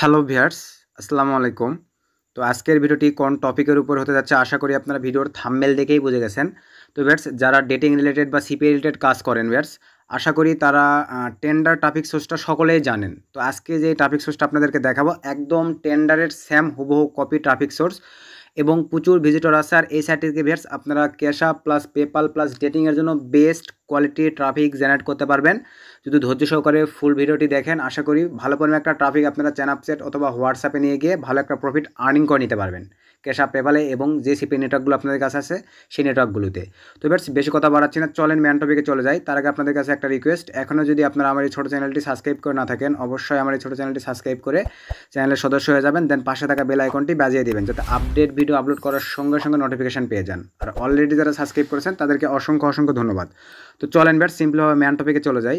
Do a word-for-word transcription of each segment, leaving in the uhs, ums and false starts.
Hello viewers, আসসালামু আলাইকুম। তো আজকের ভিডিওটি কোন টপিকের উপর হতে যাচ্ছে আশা করি আপনারা ভিডিওর থাম্বনেল দেখেই বুঝে গেছেন। তো ভিউয়ার্স, যারা ডেটিং রিলেটেড বা সিপি রিলেটেড কাজ করেন ভিউয়ার্স, আশা করি তারা টেন্ডার টপিক সোর্সটা সকলেই জানেন। তো আজকে যে টপিক সোর্সটা আপনাদেরকে দেখাবো একদম টেন্ডারের সেম হুবহু কপি ট্রাফিক সোর্স এবং প্রচুর ভিজিটর আছে। আর এই সাইট থেকে ভিউয়ার্স আপনারা ক্যাশআপ প্লাস পেপাল প্লাস ডেটিংয়ের জন্য বেস্ট কোয়ালিটি ট্রাফিক জেনারেট করতে পারবেন যদি ধৈর্য সহকারে ফুল ভিডিওটি দেখেন। আশা করি ভালো পরিমাণে একটা ট্রাফিক আপনারা স্ন্যাপচ্যাট অথবা হোয়াটসঅ্যাপে নিয়ে গিয়ে ভালো একটা প্রফিট আর্নিং করে নিতে পারবেন ক্যাশআপ পেপালে এবং যে সিপি নেটওয়ার্কগুলো আপনাদের কাছে আছে সেই নেটওয়ার্কগুলোতে। তো এবার বেশি কথা বাড়াচ্ছি না, চলেন ম্যান টপিকে চলে যাই। তার আগে আপনাদের কাছে একটা রিকোয়েস্ট, এখনও যদি আপনারা আমার এই ছোটো চ্যানেলটি সাবস্ক্রাইব করে না থাকেন অবশ্যই আমার এই ছোটো চ্যানেলটি সাবস্ক্রাইব করে চ্যানেলের সদস্য হয়ে যাবেন, দেন পাশে থাকা বেল আইকনটি বাজিয়ে দেবেন যাতে আপডেট ভিডিও আপলোড করার সঙ্গে সঙ্গে নোটিফিকেশন পেয়ে যান। আর অলরেডি যারা সাবস্ক্রাইব করেছেন তাদেরকে অসংখ্য অসংখ্য ধন্যবাদ। তো চলেন ব্যাট সিম্পলভাবে ম্যান টপিকে চলে যাই।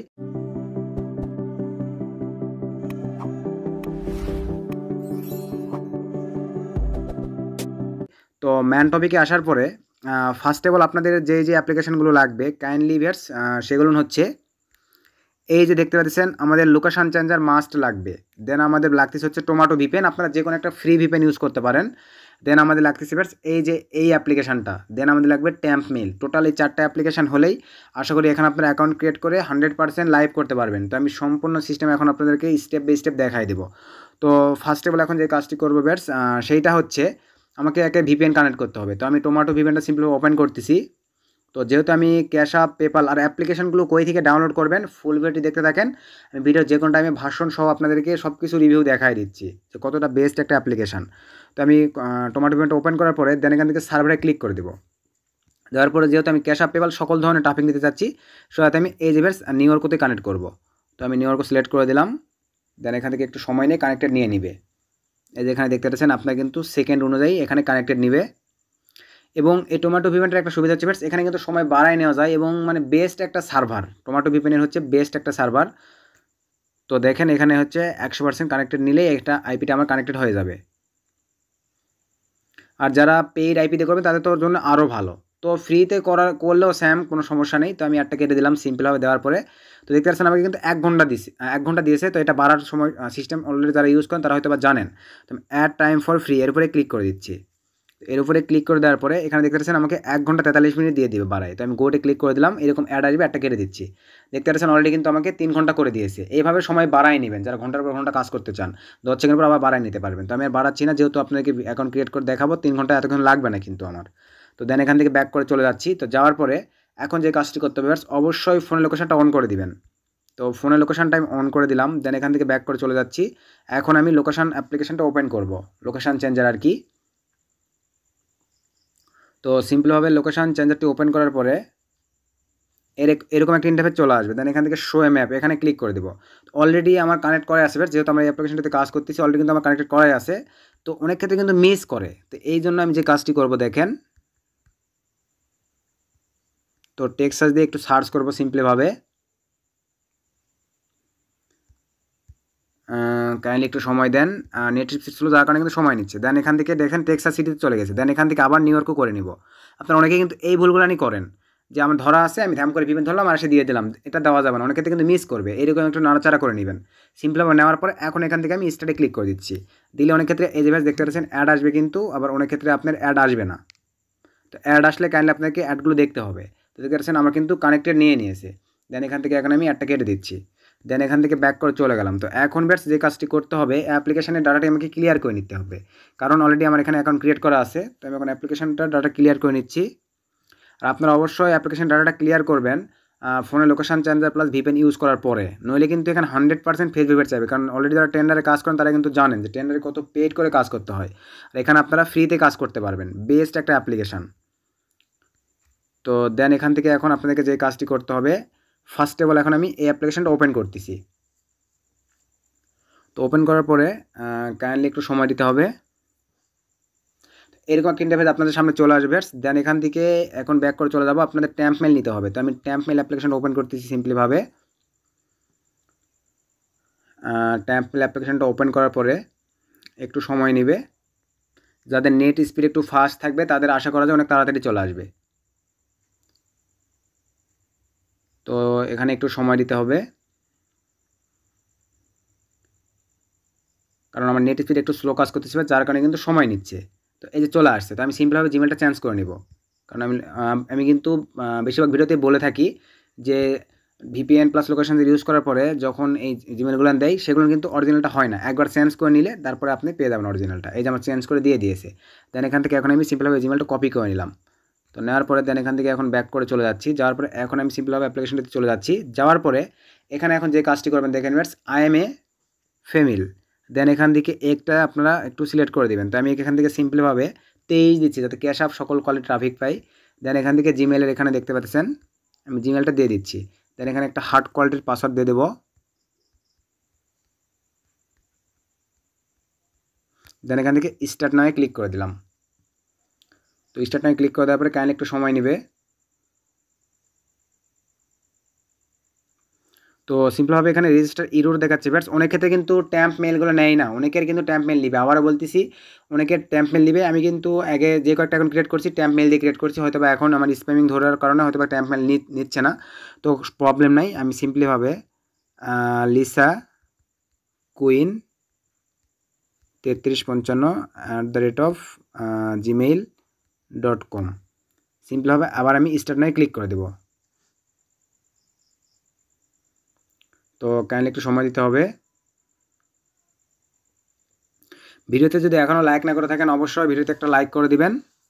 তো ম্যান টপিকে আসার পরে ফার্স্ট অফ অল আপনাদের যে যে অ্যাপ্লিকেশনগুলো লাগবে কাইন্ডলি ভিউয়ার্স সেগুলো হচ্ছে এই যে দেখতে পাচ্ছেন আমাদের লোকেশন চেঞ্জার মাস্ট লাগবে। দেন আমাদের লাগতেছে হচ্ছে টোমাটো ভিপেন, আপনারা যে কোনো একটা ফ্রি ভিপেন ইউজ করতে পারেন। দেন আমাদের লাগতেছে ভিউয়ার্স এই যে এই অ্যাপ্লিকেশনটা। দেন আমাদের লাগবে ট্যাম্প মেল। টোটাল এই চারটা অ্যাপ্লিকেশন হলেই আশা করি এখানে আপনারা অ্যাকাউন্ট ক্রিয়েট করে হান্ড্রেড পার্সেন্ট লাইভ করতে পারবেন। তো আমি সম্পূর্ণ সিস্টেম এখন আপনাদেরকে স্টেপ বাই স্টেপ দেখাই দেবো। তো ফার্স্ট অফ অল এখন যে কাজটি করবো ভিউয়ার্স সেইটা হচ্ছে আমাকে একটা ভিপিএন কানেক্ট করতে হবে। তো আমি টোমাটো ভিপিএনটা সিম্পলি ওপেন করতেছি। তো যেহেতু আমি ক্যাশআপ পেপাল আর অ্যাপ্লিকেশনগুলো কই থেকে ডাউনলোড করবেন ফুল ভিডিওটি দেখতে থাকেন। আমি ভিডিও যে কোনো টাইমে ভাষণ সহ আপনাদেরকে সব কিছু রিভিউ দেখাই দিচ্ছি যে কতটা বেস্ট একটা অ্যাপ্লিকেশান। তো আমি টোমাটো ভিপিএনটা ওপেন করার পরে দেন এখান থেকে সার্ভারে ক্লিক করে দেবো। দেওয়ার পরে যেহেতু আমি ক্যাশআপ পেপাল সকল ধরনের ট্রাফিক নিতে চাচ্ছি সেটাতে আমি এই জেভার্স নিউ ইয়র্কতে কানেক্ট করব। তো আমি নিউ ইয়র্ক সিলেক্ট করে দিলাম। দেন এখান থেকে একটু সময় নিয়ে কানেক্টেড নিয়ে নিবে। এই যে এখানে দেখতে পাচ্ছেন আপনার কিন্তু সেকেন্ড অনুযায়ী এখানে কানেক্টেড নিবে। এবং এই টোমাটো ভিপেনের একটা সুবিধা হচ্ছে এখানে কিন্তু সময় বাড়ায় নেওয়া যায় এবং মানে বেস্ট একটা সার্ভার টোমাটো ভিপেনের হচ্ছে বেস্ট একটা সার্ভার। তো দেখেন এখানে হচ্ছে একশো পার্সেন্ট কানেক্টেড নিলেই একটা আইপিটা আমার কানেক্টেড হয়ে যাবে। আর যারা পেইড আইপিতে করবে তাদের তোর জন্য আরও ভালো। তো ফ্রিতে করার করলেও স্যাম কোনো সমস্যা নেই। তো আমি একটা কেটে দিলাম সিম্পলভাবে দেওয়ার পরে। তো দেখতে পাচ্ছেন আমাকে কিন্তু এক ঘন্টা দিয়েছে এক ঘন্টা দিয়েছে। তো এটা বাড়ার সময় সিস্টেম অলরেডি যারা ইউজ করেন তারা হয়তো বা জানেন। তো আমি অ্যাড টাইম ফর ফ্রি এর উপরে ক্লিক করে দিচ্ছি। এর উপরে ক্লিক করে দেওয়ার পরে এখানে দেখতে পাচ্ছেন আমাকে এক ঘন্টা তেতাল্লিশ মিনিট দিয়ে দিবে বাড়ায়। তো আমি গোটে ক্লিক করে দিলাম, এরকম অ্যাড আসবে, একটা কেটে দিচ্ছি। দেখতে পাচ্ছেন অলরেডি কিন্তু আমাকে তিন ঘন্টা করে দিয়েছে। এইভাবে সময় বাড়ায় নেবেন যারা ঘন্টার পর ঘন্টা কাজ করতে চান, দশ সেকেন্ড পর আবার বাড়ায় নিতে পারবেন। তো আমি আর বাড়াচ্ছি না, যেহেতু আপনাদেরকে অ্যাকাউন্ট ক্রিয়েট করে দেখাবো তিন ঘন্টা এতক্ষণ লাগবে না কিন্তু আমার। তো দেন এখান থেকে ব্যাক করে চলে যাচ্ছি। তো যাওয়ার পরে এখন যে কাজটি করতে হবে অবশ্যই ফোনের লোকেশনটা অন করে দিবেন। তো ফোনের লোকেশনটা আমি অন করে দিলাম। দেন এখান থেকে ব্যাক করে চলে যাচ্ছি। এখন আমি লোকেশন অ্যাপ্লিকেশনটা ওপেন করব, লোকেশন চেঞ্জার আর কি। তো সিম্পলভাবে লোকেশান চেঞ্জারটি ওপেন করার পরে এর এরকম একটা ইন্টারফেস চলে আসবে। দেন এখান থেকে শো এ ম্যাপ এখানে ক্লিক করে দেবো। অলরেডি আমার কানেক্ট করাই আছে, যেহেতু আমার এই অ্যাপ্লিকেশনটাতে কাজ করতেছি অলরেডি কিন্তু আমার কানেক্টেড করাই আছে। তো অনেক ক্ষেত্রে কিন্তু মিস করে, তো এই জন্য আমি যে কাজটি করব দেখেন। তো টেক্সট সার্চ দিয়ে একটু সার্চ করবো সিম্পলিভাবে, কাইন্ডলি একটু সময় দেন। নেট স্লো যার কারণে কিন্তু সময় নিচ্ছে। দেন এখান থেকে দেখেন টেক্সাস সিটিতে চলে গেছে। দেন এখান থেকে আবার নিউ ইয়র্কও করে নিব। আপনারা অনেকেই কিন্তু এই ভুলগুলো করেন যে আমার ধরা আছে আমি ধ্যাম করে ভিপেন ধরলাম আর এসে দিয়ে দিলাম, এটা দেওয়া যাবে না, অনেক ক্ষেত্রে কিন্তু মিস করবে। এইরকম একটু নাড়াচাড়া করে নেবেন সিম্পলভাবে। নেওয়ার পরে এখন এখান থেকে আমি স্টার্টে ক্লিক করে দিচ্ছি। দিলে অনেক ক্ষেত্রে এই যে দেখতে পাচ্ছেন অ্যাড আসবে, কিন্তু আবার অনেক ক্ষেত্রে আপনার অ্যাড আসবে না। তো অ্যাড আসলে কাইন্ডলি আপনাকে অ্যাডগুলো দেখতে হবে। তো দেখতে পাচ্ছেন আমার কিন্তু কানেক্টেড নিয়ে নিয়েছে। দেন এখান থেকে এখন আমি অ্যাডটা কেটে দিচ্ছি। দেন এখান থেকে ব্যাক করে চলে গেলাম। তো এখন ব্যাস যে কাজটি করতে হবে অ্যাপ্লিকেশনের ডাটাটি আমাকে ক্লিয়ার করে নিতে হবে, কারণ অলরেডি আমার এখানে অ্যাকাউন্ট ক্রিয়েট করা আছে। তো আমি এখন অ্যাপ্লিকেশনটার ডাটা ক্লিয়ার করে নিচ্ছি। আর আপনারা অবশ্যই অ্যাপ্লিকেশন ডাটাটা ক্লিয়ার করবেন ফোনে location changer plus VPN use করার পরে, নইলে কিন্তু এখানে হান্ড্রেড পার্সেন্ট ফেস ভিপেন চাইবে, কারণ অলরেডি যারা টেন্ডারে কাজ করেন তারা কিন্তু জানেন যে টেন্ডারে কত পেড করে কাজ করতে হয়। আর এখানে আপনারা ফ্রিতে কাজ করতে পারবেন, বেস্ট একটা অ্যাপ্লিকেশান। তো দেন এখান থেকে এখন আপনাদেরকে যে কাজটি করতে হবে ফার্স্ট অফ অল এখন আমি এই অ্যাপ্লিকেশনটা ওপেন করতেছি। তো ওপেন করার পরে কাইন্ডলি একটু সময় দিতে হবে। এরকম একটা ইন্টারফেস আপনাদের সামনে চলে আসবে। দেন এখান থেকে এখন ব্যাক করে চলে যাবো, আপনাদের ট্যাম্প মেল নিতে হবে। তো আমি ট্যাম্প মেল অ্যাপ্লিকেশনটা ওপেন করতেছি সিম্পলিভাবে। ট্যাম্প মেল অ্যাপ্লিকেশনটা ওপেন করার পরে একটু সময় নেবে। যাদের নেট স্পিড একটু ফাস্ট থাকবে তাদের আশা করা যায় অনেক তাড়াতাড়ি চলে আসবে। তো এখানে একটু সময় দিতে হবে, কারণ আমার নেট স্পিড একটু স্লো কাজ করতেছে, যার কারণে কিন্তু সময় নিচ্ছে। তো এই যে চলে আসছে, তো আমি সিম্পলভাবে জিমেলটা চেঞ্জ করে নিব। কারণ আমি আমি কিন্তু বেশিরভাগ ভিডিওতে বলে থাকি যে ভিপিএন প্লাস লোকেশন ইউজ করার পরে যখন এই জিমেলগুলো দেয় সেগুলো কিন্তু অরিজিনালটা হয় না, একবার চেঞ্জ করে নিলে তারপরে আপনি পেয়ে যাবেন অরিজিনালটা। এই যে আমার চেঞ্জ করে দিয়ে দিয়েছে, দেন এখান থেকে এখন আমি সিম্পলভাবে জিমেলটা কপি করে নিলাম। তো নেওয়ার পরে দেন এখান থেকে এখন ব্যাক করে চলে যাচ্ছি, যাওয়ার পরে এখন আমি সিম্পলভাবে অ্যাপ্লিকেশনটিতে চলে যাচ্ছি। যাওয়ার পরে এখানে এখন যে কাজটি করবেন দেখেন viewers, I am a female, then এখান থেকে একটা আপনারা একটু সিলেক্ট করে দেবেন। তো আমি এখান থেকে সিম্পলভাবে তেইশ দিচ্ছি যাতে ক্যাশ আপ সকল কলে ট্রাফিক পাই। দেন এখান থেকে জিমেলের এখানে দেখতে পাচ্ছেন আমি জিমেলটা দিয়ে দিচ্ছি। দেন এখানে একটা হার্ড কোয়ালিটির পাসওয়ার্ড দিয়ে দেবো। দেন এখান থেকে স্টার্ট নামে ক্লিক করে দিলাম। তো স্টার্ট নামে ক্লিক করে দেওয়ার পরে কাইন্ডলি একটু সময় নেবে। তো সিম্পলভাবে এখানে রেজিস্টার ইরোর দেখাচ্ছে বাট অনেক ক্ষেত্রে কিন্তু ট্যাম্প মেলগুলো নেয় না, অনেকের কিন্তু ট্যাম্প মেল নিবে। আবারও বলতেছি অনেকের ট্যাম্প মেল নিবে। আমি কিন্তু আগে যে কয়েকটা এখন ক্রিয়েট করছি ট্যাম্প মেল দিয়ে ক্রিয়েট করছি, হয়তো বা এখন আমার স্প্যামিং ধরার কারণে হয়তো বা ট্যাম্প মেল নিচ্ছে না। তো প্রবলেম নাই, আমি সিম্পলিভাবে লিসা কুইন তেত্রিশ পঞ্চান্ন at the rate of Gmail dot com সিম্পলভাবে আবার আমি স্টার্ট নামে ক্লিক করে দেবো। তো কাইন্ডলি একটু সময় দিতে হবে। ভিডিওতে যদি এখনও লাইক না করে থাকেন অবশ্যই ভিডিওতে একটা লাইক করে দিবেন।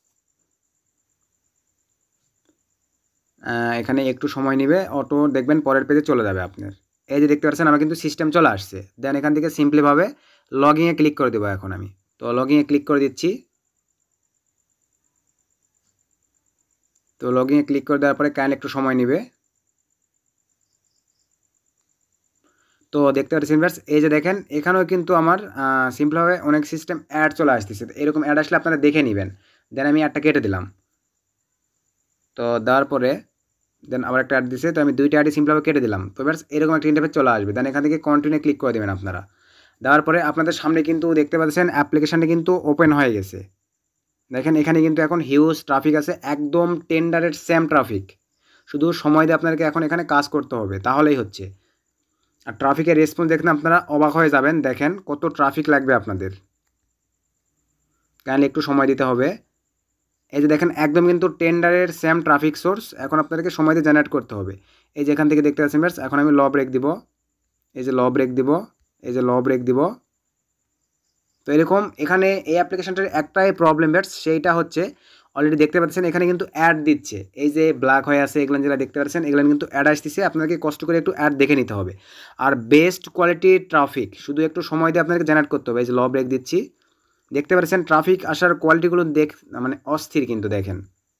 এখানে একটু সময় নেবে, অটো দেখবেন পরের পেজে চলে যাবে আপনার। এই যে দেখতে পাচ্ছেন আমার কিন্তু সিস্টেম চলে আসছে। দেন এখান থেকে সিম্পলিভাবে লগইনে ক্লিক করে দেবো এখন আমি। তো লগইনে ক্লিক করে দিচ্ছি। তো লগইনে ক্লিক করে দেওয়ার পরে কাইন্ডলি একটু সময় নেবে। তো দেখতে পাচ্ছেন ভিউয়ার্স, এই যে দেখেন এখানেও কিন্তু আমার সিম্পলভাবে অনেক সিস্টেম অ্যাড চলে আসতেছে। এরকম অ্যাড আসলে আপনারা দেখে নেবেন। দেন আমি অ্যাডটা কেটে দিলাম। তো দেওয়ার পরে দেন আবার একটা অ্যাড দিছে, তো আমি দুইটা অ্যাডই সিম্পলভাবে কেটে দিলাম। তো ভিউয়ার্স এরকম একটা ইন্টারফেস চলে আসবে। দেন এখান থেকে কন্টিনিউ ক্লিক করে দেবেন আপনারা। দেওয়ার পরে আপনাদের সামনে কিন্তু দেখতে পাচ্ছেন অ্যাপ্লিকেশানটা কিন্তু ওপেন হয়ে গেছে। দেখেন এখানে কিন্তু এখন হিউজ ট্রাফিক আছে, একদম টেন্ডারের সেম ট্রাফিক। শুধু সময় দিয়ে আপনাদেরকে এখন এখানে কাজ করতে হবে, তাহলেই হচ্ছে। আর ট্রাফিকের রেসপন্স দেখেন আপনারা অবাক হয়ে যাবেন, দেখেন কত ট্রাফিক লাগবে আপনাদের। কাইন্ডলি একটু সময় দিতে হবে। এই যে দেখেন একদম কিন্তু টেন্ডারের সেম ট্রাফিক সোর্স, এখন আপনাদেরকে সময় দিয়ে জেনারেট করতে হবে। এই যে এখান থেকে দেখতে পাচ্ছেন ভিউয়ার্স, এখন আমি ল ব্রেক দিব। এই যে ল ব্রেক দিব, এই যে ল ব্রেক দিব। তো এরকম এখানে এই অ্যাপ্লিকেশনটার একটাই প্রবলেম ভিউয়ার্স, সেইটা হচ্ছে অলরেডি দেখতে পাচ্ছেন এখানে কিন্তু অ্যাড দিচ্ছে। এই যে ব্ল্যাক হয়ে আছে এগুলো যেটা দেখতে পাচ্ছেন এগুলো কিন্তু অ্যাড আসতেছে, আপনাকে কষ্ট করে একটু অ্যাড দেখে নিতে হবে। আর বেস্ট কোয়ালিটির ট্রাফিক শুধু একটু সময় দিয়ে আপনাকে জেনারেট করতে হবে। এই যে ল ব্রেক দিচ্ছি, দেখতে পাচ্ছেন ট্রাফিক আসার কোয়ালিটিগুলো দেখ মানে অস্থির কিন্তু দেখেন।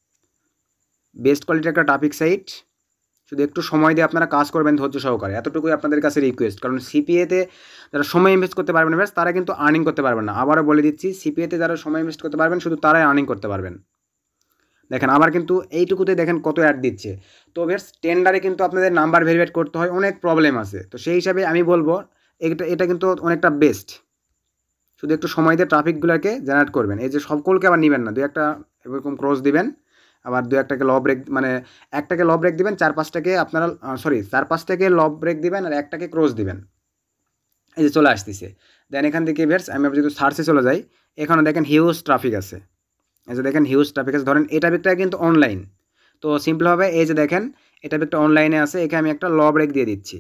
বেস্ট কোয়ালিটির একটা ট্রাফিক সাইট, শুধু একটু সময় দিয়ে আপনারা কাজ করবেন ধৈর্য সহকারে, এতটুকুই আপনাদের কাছে রিকোয়েস্ট। কারণ সিপিএতে যারা সময় ইনভেস্ট করতে পারবেন ব্যাস তারা কিন্তু আর্নিং করতে পারবেন না। আবারও বলে দিচ্ছি, সিপিএতে যারা সময় ইনভেস্ট করতে পারবেন শুধু তারাই আর্নিং করতে পারবেন। দেখেন আবার কিন্তু এইটুকুতে দেখেন কত অ্যাড দিচ্ছে। তো বেশ টেন্ডারে কিন্তু আপনাদের নাম্বার ভেরিফাইড করতে হয়, অনেক প্রবলেম আছে। তো সেই হিসাবে আমি বলবো এটা এটা কিন্তু অনেকটা বেস্ট। শুধু একটু সময় দিয়ে ট্রাফিকগুলোকে জেনারেট করবেন। এই যে সকলকে আবার নেবেন না, দু একটা এরকম ক্রস দিবেন, আবার দু একটাকে ল ব্রেক মানে একটাকে ল ব্রেক দিবেন, চার পাঁচটাকে আপনারা সরি চার পাঁচটাকে ল ব্রেক দিবেন আর একটাকে ক্রস দিবেন। এই যে চলে আসতেছে। দেন এখান থেকে ভিউয়ার্স আমি যদি সার্চে চলে যাই, এখানে দেখেন হিউজ ট্রাফিক আছে। এই যে দেখেন হিউজ ট্রাফিক আছে। ধরেন এই ট্রাফিকটা কিন্তু অনলাইন। তো সিম্পলভাবে এই যে দেখেন এই ট্রাফিকটা অনলাইনে আছে, এখানে আমি একটা ল ব্রেক দিয়ে দিচ্ছি।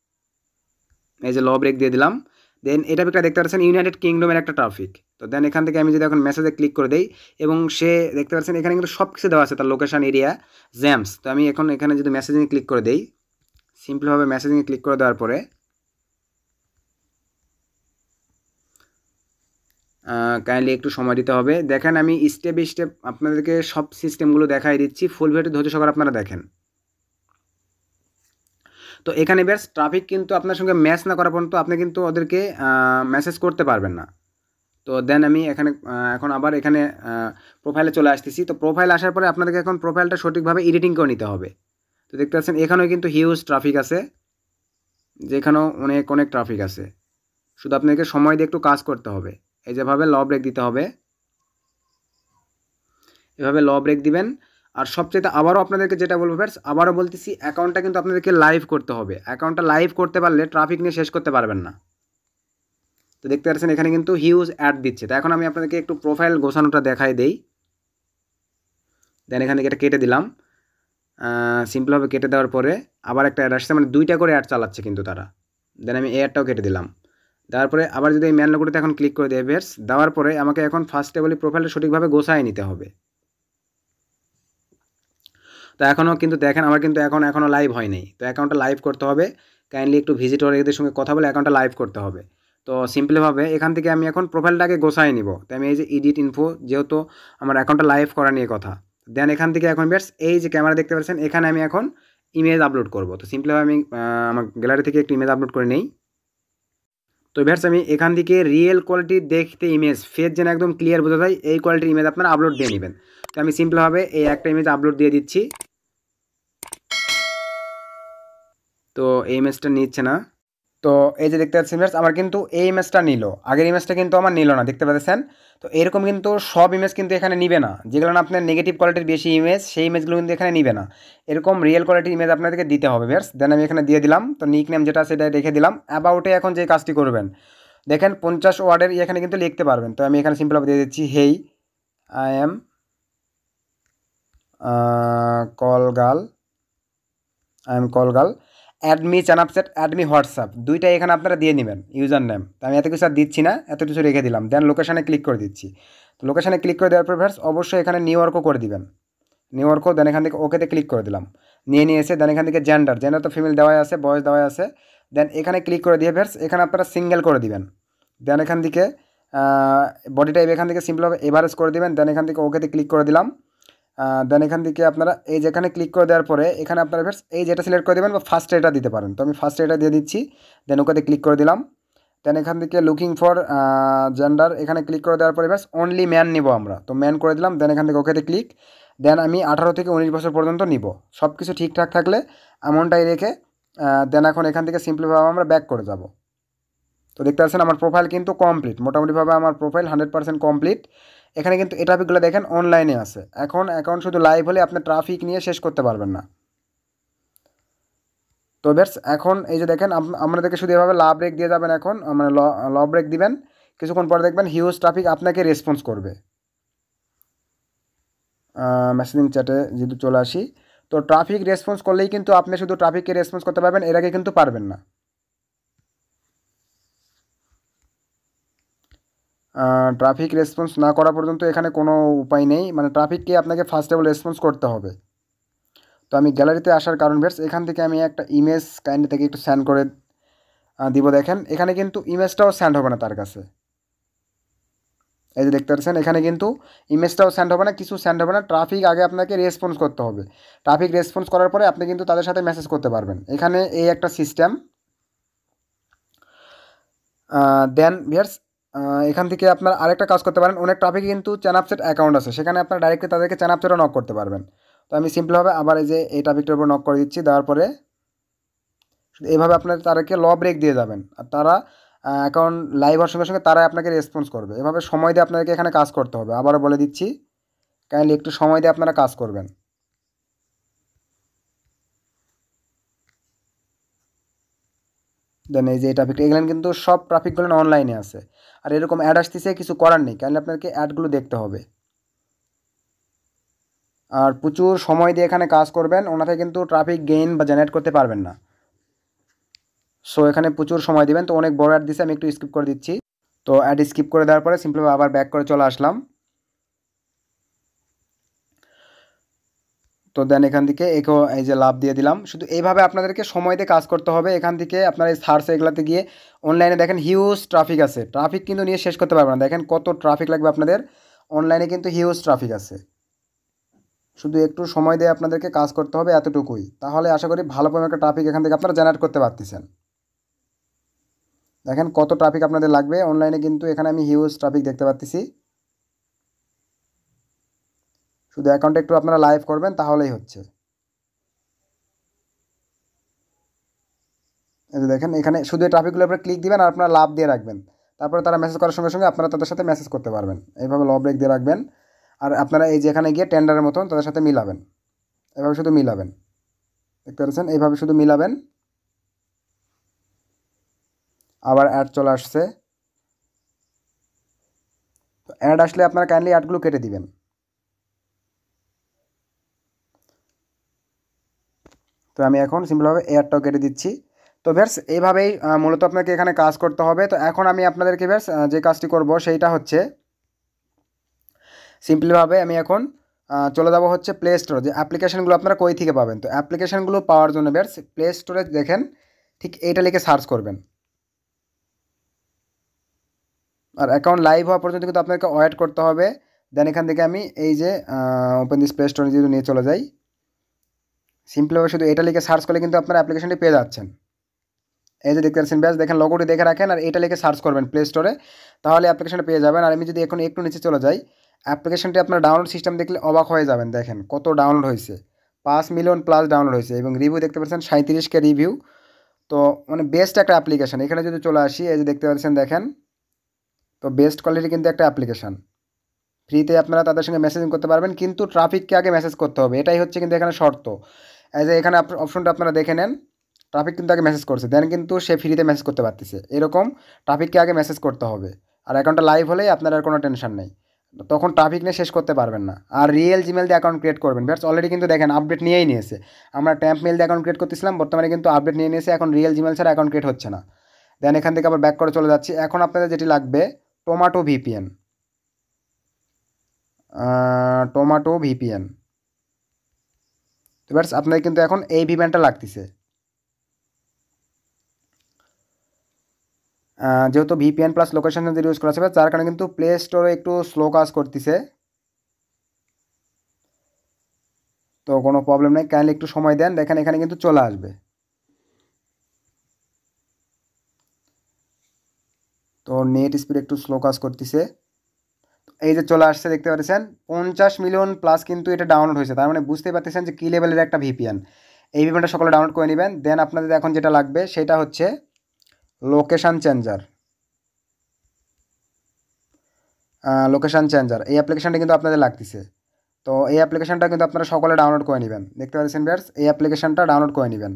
এই যে ল ব্রেক দিয়ে দিলাম। দেন এই ট্রাফিকটা দেখতে পাচ্ছেন ইউনাইটেড কিংডমের একটা ট্রাফিক। তো দেন এখান থেকে আমি যদি এখন মেসেজে ক্লিক করে দিই এবং সে দেখতে পাচ্ছেন এখানে কিন্তু সব কিছু দেওয়া আছে, তার লোকেশন, এরিয়া, জ্যামস। তো আমি এখন এখানে যদি মেসেজিংয়ে ক্লিক করে দিই, সিম্পলভাবে মেসেজিংয়ে ক্লিক করে দেওয়ার পরে কাইন্ডলি একটু সময় দিতে হবে। দেখেন আমি স্টেপ বাই স্টেপ আপনাদেরকে সব সিস্টেমগুলো দেখাই দিচ্ছি, ফুল ভিডিও ধৈর্য সহকারে আপনারা দেখেন। তো এখানে বেশ ট্রাফিক কিন্তু আপনার সঙ্গে ম্যাচ না করা পর্যন্ত আপনি কিন্তু ওদেরকে মেসেজ করতে পারবেন না। তো দেন আমি এখানে এখন আবার এখানে প্রোফাইলে চলে আসতেছি। তো প্রোফাইল আসার পরে আপনাদেরকে এখন প্রোফাইলটা সঠিকভাবে এডিটিং করে নিতে হবে। তো দেখতে পাচ্ছেন এখানেও কিন্তু হিউজ ট্রাফিক আছে, যেখানেও অনেক অনেক ট্রাফিক আছে। শুধু আপনাদেরকে সময় দিয়ে একটু কাজ করতে হবে। এই যেভাবে ল ব্রেক দিতে হবে, এভাবে ল ব্রেক দিবেন। আর সবচেয়ে আবারও আপনাদেরকে যেটা বলবো ফ্রেন্ডস, আবারও বলতেছি অ্যাকাউন্টটা কিন্তু আপনাদেরকে লাইভ করতে হবে। অ্যাকাউন্টটা লাইভ করতে পারলে ট্রাফিক নিয়ে শেষ করতে পারবেন না। তো দেখতে পাচ্ছেন এখানে কিন্তু হিউজ অ্যাড দিচ্ছে। তো এখন আমি আপনাদেরকে একটু প্রোফাইল গোছানোটা দেখাই দেই। দেন এখান থেকে এটা কেটে দিলাম। সিম্পলভাবে কেটে দেওয়ার পরে আবার একটা অ্যাড আসছে, মানে দুইটা করে অ্যাড চালাচ্ছে কিন্তু তারা। দেন আমি এই অ্যাডটাও কেটে দিলাম। দেওয়ার পরে আবার যদি এই ম্যান লোগোটাতে এখন ক্লিক করে দিই ভিউয়ার্স, দেওয়ার পরে আমাকে এখন ফার্স্ট অফ অল প্রোফাইলটা সঠিকভাবে গোছায় নিতে হবে। তো এখনও কিন্তু দেখেন আমার কিন্তু এখন এখনও লাইভ হয় নাই। তো অ্যাকাউন্টটা লাইভ করতে হবে, কাইন্ডলি একটু ভিজিটর এদের সঙ্গে কথা বলে অ্যাকাউন্টটা লাইভ করতে হবে। তো সিম্পলিভাবে এখান থেকে আমি এখন প্রোফাইলটাকে গোছায় নিব। তো আমি এই যে এডিট ইনফো, যেহেতু আমার অ্যাকাউন্টটা লাইভ করা নিয়ে কথা, দেন এখান থেকে এখন ভিউয়ার্স এই যে ক্যামেরা দেখতে পাচ্ছেন এখানে আমি এখন ইমেজ আপলোড করব। তো সিম্পলিভাবে আমি আমার গ্যালারি থেকে একটু ইমেজ আপলোড করে নেই। তো ভিউয়ার্স আমি এখান থেকে রিয়েল কোয়ালিটি দেখতে ইমেজ, ফেস যেন একদম ক্লিয়ার বোঝা যায় এই কোয়ালিটির ইমেজ আপনারা আপলোড দিয়ে নেবেন। তো আমি সিম্পলভাবে এই একটা ইমেজ আপলোড দিয়ে দিচ্ছি। তো এই ইমেজটা নিচ্ছে না। তো এই যে দেখতে পাচ্ছেন ভিউয়ার্স আমার কিন্তু এই ইমেজটা নিল, আগের ইমেজটা কিন্তু আমার নিল না, দেখতে পাচ্ছেন। তো এরকম কিন্তু সব ইমেজ কিন্তু এখানে নিবে না, যেগুলো না আপনার নেগেটিভ কোয়ালিটির বেশি ইমেজ সেই ইমেজগুলো কিন্তু এখানে নিবে না। এরকম রিয়েল কোয়ালিটির ইমেজ আপনাদেরকে দিতে হবে ভিউয়ার্স। দেন আমি এখানে দিয়ে দিলাম। তো নিক নেম যেটা সেটা রেখে দিলাম। অ্যাবাউটে এখন যে কাজটি করবেন দেখেন পঞ্চাশ ওয়ার্ডের এখানে কিন্তু লিখতে পারবেন। তো আমি এখানে সিম্পলভাবে দিয়ে দিচ্ছি hey I am call girl, I am call girl, add me Snapchat, add me WhatsApp, দুইটাই এখানে আপনারা দিয়ে নেবেন ইউজার নেম। তো আমি এত কিছু আর দিচ্ছি না, এত কিছু রেখে দিলাম। দেন লোকেশানে ক্লিক করে দিচ্ছি। তো লোকেশানে ক্লিক করে দেওয়ার পর ভার্স অবশ্যই এখানে নিউ ইয়র্কও করে দিবেন, নিউ ইয়র্কও। দেন এখান থেকে ওকেতে ক্লিক করে দিলাম, নিয়ে নিয়ে এসে দেন এখান থেকে জেন্ডার, জেন্ডার তো ফিমেল দেওয়াই আছে, বয়স দেওয়াই আছে। দেন এখানে ক্লিক করে দিয়ে ভার্স এখানে আপনারা সিঙ্গেল করে দিবেন। দেন এখান থেকে বডি টাইপ এখান থেকে সিম্পলভাবে এভারেজ করে দিবেন। দেন এখান থেকে ওকেতে ক্লিক করে দিলাম। দেন এখান থেকে আপনারা এই যেখানে ক্লিক করে দেওয়ার পরে এখানে আপনারা ভার্স এই যেটা সিলেক্ট করে দেবেন বা ফার্স্ট এটা দিতে পারেন। তো আমি ফার্স্ট এটা দিয়ে দিচ্ছি। দেন ওকেতে ক্লিক করে দিলাম। দেন এখান থেকে লুকিং ফর জেন্ডার এখানে ক্লিক করে দেওয়ার পরে ভার্স অনলি ম্যান নিব আমরা, তো ম্যান করে দিলাম। দেন এখান থেকে ওকেতে ক্লিক। দেন আমি আঠারো থেকে উনিশ বছর পর্যন্ত নিব। সব কিছু ঠিকঠাক থাকলে এমনটাই রেখে দেন এখন এখান থেকে সিম্পলিভাবে আমরা ব্যাক করে যাব। তো দেখতে পাচ্ছেন আমার প্রোফাইল কিন্তু কমপ্লিট, মোটামুটিভাবে আমার প্রোফাইল হান্ড্রেড পার্সেন্ট কমপ্লিট। এখানে কিন্তু এই টপিকগুলো দেখেন অনলাইনে আছে। এখন অ্যাকাউন্ট শুধু লাইভ হলে আপনি ট্রাফিক নিয়ে শেষ করতে পারবেন না। তো বেশ এখন এই যে দেখেন আপনাদেরকে শুধু এভাবে লা ব্রেক দিয়ে যাবেন, এখন মানে ল ল ব্রেক দিবেন, কিছুক্ষণ পরে দেখবেন হিউজ ট্রাফিক আপনাকে রেসপন্স করবে। মেসেজিং চ্যাটে যেহেতু চলে আসি, তো ট্রাফিক রেসপন্স করলেই কিন্তু আপনি শুধু ট্রাফিককে রেসপন্স করতে পারবেন, এর আগে কিন্তু পারবেন না। ট্রাফিক রেসপন্স না করা পর্যন্ত এখানে কোনো উপায় নেই, মানে ট্রাফিককে আপনাকে ফার্স্ট অফ অল রেসপন্স করতে হবে। তো আমি গ্যালারিতে আসার কারণ বেশ এখান থেকে আমি একটা ইমেজ কাইন্ডলি থেকে একটু সেন্ড করে দিব। দেখেন এখানে কিন্তু ইমেজটাও সেন্ড হবে না তার কাছে, এই যে দেখতে পাচ্ছেন এখানে কিন্তু ইমেজটাও সেন্ড হবে না, কিছু সেন্ড হবে না। ট্রাফিক আগে আপনাকে রেসপন্স করতে হবে, ট্রাফিক রেসপন্স করার পরে আপনি কিন্তু তাদের সাথে মেসেজ করতে পারবেন। এখানে এই একটা সিস্টেম। দেন ভিয়ার্স এখান থেকে আপনার আরেকটা কাজ করতে পারেন, অনেক ট্রাফিক কিন্তু চ্যানাপচ্যাট অ্যাকাউন্ট আছে, সেখানে আপনার ডাইরেক্টলি তাদেরকে চ্যানাপচ্যাটও নক করতে পারবেন। তো আমি সিম্পলভাবে আবার এই যে এই ট্রাফিকটার উপর নক করে দিচ্ছি। দেওয়ার পরে এইভাবে আপনার তাদেরকে ল ব্রেক দিয়ে যাবেন, আর তারা অ্যাকাউন্ট লাইভ হওয়ার সঙ্গে সঙ্গে তারাই আপনাকে রেসপন্স করবে। এভাবে সময় দিয়ে আপনাদেরকে এখানে কাজ করতে হবে। আবারও বলে দিচ্ছি, কাইন্ডলি একটু সময় দিয়ে আপনারা কাজ করবেন। দেন এই যে এই ট্রাফিকটা এগুলো কিন্তু সব ট্রাফিকগুলো অনলাইনে আছে, আর এরকম অ্যাড আসতেছে, কিছু করার নেই, কাইন্ডলি আপনাকে অ্যাডগুলো দেখতে হবে আর প্রচুর সময় দিয়ে এখানে কাজ করবেন, ওনাতে কিন্তু ট্রাফিক গেইন বা জেনারেট করতে পারবেন না। সো এখানে প্রচুর সময় দিবেন। তো অনেক বড় অ্যাড দিচ্ছে, আমি একটু স্কিপ করে দিচ্ছি। তো অ্যাড স্কিপ করে দেওয়ার পরে সিম্পলি আবার ব্যাক করে চলে আসলাম। তো দেন এখান থেকে একেও এই যে লাভ দিয়ে দিলাম। শুধু এইভাবে আপনাদেরকে সময় দিয়ে কাজ করতে হবে। এখান থেকে আপনার এই সার্চ এগুলাতে গিয়ে অনলাইনে দেখেন হিউজ ট্রাফিক আছে, ট্রাফিক কিন্তু নিয়ে শেষ করতে পারবেন না। দেখেন কত ট্রাফিক লাগবে আপনাদের, অনলাইনে কিন্তু হিউজ ট্রাফিক আছে। শুধু একটু সময় দিয়ে আপনাদেরকে কাজ করতে হবে, এতটুকুই। তাহলে আশা করি ভালো পরিমাণ একটা ট্রাফিক এখান থেকে আপনারা জেনারেট করতে পারতেছেন। দেখেন কত ট্রাফিক আপনাদের লাগবে অনলাইনে, কিন্তু এখানে আমি হিউজ ট্রাফিক দেখতে পাচ্ছি। শুধু অ্যাকাউন্টে একটু আপনারা লাইভ করবেন তাহলেই হচ্ছে। এই যে দেখেন এখানে শুধু এই ট্রাফিকগুলোর উপরে ক্লিক দিবেন আর আপনারা লাভ দিয়ে রাখবেন। তারপরে তারা মেসেজ করার সঙ্গে সঙ্গে আপনারা তাদের সাথে মেসেজ করতে পারবেন। এইভাবে লব ব্রেক দিয়ে রাখবেন। আর আপনারা এই যে এখানে গিয়ে টেন্ডারের মতন তাদের সাথে মিলাবেন, এভাবে শুধু মিলাবেন। দেখতে পাচ্ছেন এইভাবে শুধু মিলাবেন। আবার অ্যাড চলে আসছে। অ্যাড আসলে আপনারা কাইন্ডলি অ্যাডগুলো কেটে দিবেন। তো আমি এখন সিম্পলভাবে অ্যাডটাও কেটে দিচ্ছি। তো ভিউয়ার্স এইভাবেই মূলত আপনাকে এখানে কাজ করতে হবে। তো এখন আমি আপনাদেরকে ভিউয়ার্স যে কাজটি করব সেইটা হচ্ছে সিম্পলিভাবে আমি এখন চলে যাব হচ্ছে প্লে স্টোরে। যে অ্যাপ্লিকেশানগুলো আপনারা কই থেকে পাবেন, তো অ্যাপ্লিকেশানগুলো পাওয়ার জন্য ভিউয়ার্স প্লে স্টোরে দেখেন ঠিক এইটা লিখে সার্চ করবেন। আর অ্যাকাউন্ট লাইভ হওয়া পর্যন্ত কিন্তু আপনাকে ওয়েট করতে হবে। দেন এখান থেকে আমি এই যে ওপেন দিস প্লে স্টোরে যদি নিয়ে চলে যাই, সিম্পলিভাবে শুধু এটা লিখে সার্চ করলে কিন্তু আপনারা অ্যাপ্লিকেশনটি পেয়ে যাচ্ছেন। এই যে দেখতে পাচ্ছেন ব্যাস দেখেন লোগোটি দেখে রাখেন আর এটা লিখে সার্চ করবেন প্লে স্টোরে, তাহলে অ্যাপ্লিকেশনটা পেয়ে যাবেন। আর আমি যদি এখন একটু নিচে চলে যাই, অ্যাপ্লিকেশনটি আপনার ডাউনলোড সিস্টেম দেখলে অবাক হয়ে যাবেন। দেখেন কত ডাউনলোড হয়েছে, পাঁচ মিলিয়ন প্লাস ডাউনলোড হয়েছে এবং রিভিউ দেখতে পাচ্ছেন সাঁত্রিশ কে রিভিউ। তো মানে বেস্ট একটা অ্যাপ্লিকেশান। এখানে যদি চলে আসি, এই যে দেখতে পাচ্ছেন দেখেন, তো বেস্ট কোয়ালিটি কিন্তু একটা অ্যাপ্লিকেশান। ফ্রিতে আপনারা তাদের সঙ্গে মেসেজিং করতে পারবেন, কিন্তু ট্রাফিককে আগে মেসেজ করতে হবে, এটাই হচ্ছে কিন্তু এখানে শর্ত। এই যে এখানে অপশনটা আপনারা দেখে নেন, ট্রাফিক কিন্তু আগে মেসেজ করছে, দেন কিন্তু সে ফ্রিতে মেসেজ করতে পারতেছে। এরকম ট্রাফিককে আগে মেসেজ করতে হবে। আর অ্যাকাউন্টটা লাইভ হলেই আপনার আর কোনো টেনশন নেই, তখন ট্রাফিক নিয়ে শেষ করতে পারবেন না। আর রিয়েল জিমেল দিয়ে অ্যাকাউন্ট ক্রিয়েট করবেন। ব্যাটস অলরেডি কিন্তু দেখেন আপডেট নিয়েই নিয়েছে। আমরা ট্যাম্প মেল দিয়ে অ্যাকাউন্ট ক্রিয়েট করতেছিলাম, বর্তমানে কিন্তু আপডেট নিয়ে নিয়েছে, এখন রিয়েল জিমেল ছাড়া অ্যাকাউন্ট ক্রিয়েট হচ্ছে না। দেন এখান থেকে আবার ব্যাক করে চলে যাচ্ছি। এখন আপনাদের যেটি লাগবে টোমাটো ভিপিএন, টোমাটো ভিপিএন। তো ব্যাটস আপনাদের কিন্তু এখন এই ভিপিএনটা লাগতেছে। যেহেতু VPN plus location censor use করা আছে, যার কারণে কিন্তু প্লে স্টোরে একটু স্লো কাজ করতেছে। তো কোনো প্রবলেম নেই, কাইন্ডলি একটু সময় দেন, দেখেন এখানে কিন্তু চলে আসবে। তো নেট স্পিড একটু স্লো কাজ করতেছে। এই যে চলে আসছে দেখতে পাচ্ছেন পঞ্চাশ মিলিয়ন প্লাস কিন্তু এটা ডাউনলোড হয়েছে, তার মানে বুঝতেই পারতেছেন যে কী লেভেলের একটা ভিপিএন। এই ভিপিএনটা সকলে ডাউনলোড করে নেবেন। দেন আপনাদের এখন যেটা লাগবে সেটা হচ্ছে লোকেশান চেঞ্জার। লোকেশান চেঞ্জার এই অ্যাপ্লিকেশানটা কিন্তু আপনাদের লাগতেছে। তো এই অ্যাপ্লিকেশানটা কিন্তু আপনারা সকলে ডাউনলোড করে নেবেন। দেখতে পাচ্ছেন ভিউয়ার্স, এই অ্যাপ্লিকেশানটা ডাউনলোড করে নেবেন।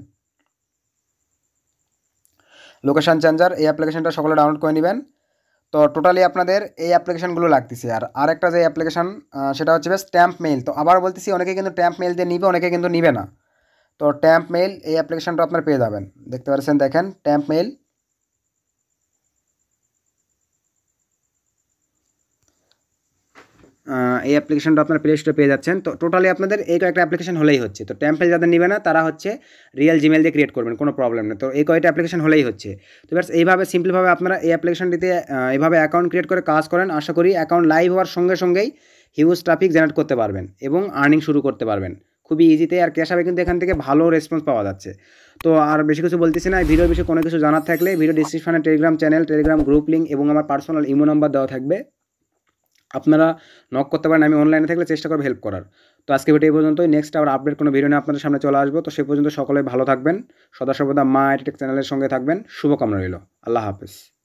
লোকেশান চেঞ্জার এই অ্যাপ্লিকেশানটা সকলে ডাউনলোড করে নেবেন। তো টোটালি আপনাদের এই অ্যাপ্লিকেশানগুলো লাগতেছে। আর আরেকটা যে অ্যাপ্লিকেশান সেটা হচ্ছে স্ট্যাম্প মেইল। তো আবার বলতেছি, অনেকে কিন্তু ট্যাম্প মেইল দিয়ে নিবে, অনেকে কিন্তু নিবে না। তো ট্যাম্প মেইল এই অ্যাপ্লিকেশানটা আপনারা পেয়ে যাবেন। দেখতে পাচ্ছেন দেখেন ট্যাম্প মেইল। এই অ্যাপ্লিকেশনটা আপনার প্লে স্টোরে পেয়ে যাচ্ছেন। তো টোটালি আপনাদের এই কয়েকটা অ্যাপ্লিকেশন হলেই হচ্ছে। তো টেম্পেল যাদের নেবে না তারা হচ্ছে রিয়েল জিমেল দিয়ে ক্রিয়েট করবেন, কোনো প্রবলেম নেই। তো এই কয়েকটা অ্যাপ্লিকেশন হলেই হচ্ছে। তো ব্যাস এইভাবে সিম্পলভাবে আপনারা এই অ্যাপ্লিকেশনটিতে এইভাবে অ্যাকাউন্ট ক্রিয়েট করে কাজ করেন। আশা করি অ্যাকাউন্ট লাইভ হওয়ার সঙ্গে সঙ্গেই হিউজ ট্রাফিক জেনারেট করতে পারবেন এবং আর্নিং শুরু করতে পারবেন খুবই ইজিতে। আর ক্যাশআপে কিন্তু এখান থেকে ভালো রেসপন্স পাওয়া যাচ্ছে। তো আর বেশি কিছু বলতেছি না, ভিডিওর বিষয়ে কোনো কিছু জানার থাকলে ভিডিও ডিসক্রিপশনে Telegram channel, Telegram group link এবং আমার পার্সোনাল ইমো নাম্বার দেওয়া থাকবে, আপনারা নক করতে পারেন। আমি অনলাইনে থাকলে চেষ্টা করবো হেল্প করার। তো আজকে ভিডিও এই পর্যন্তই। নেক্সট আবার আপডেট কোনো ভিডিও নিয়ে আপনাদের সামনে চলে আসবো। তো সে পর্যন্ত সকলে ভালো থাকবেন, সদা সর্বদা মা আইটি টেক চ্যানেলের সঙ্গে থাকবেন। শুভকামনা রইল। আল্লাহ হাফেজ।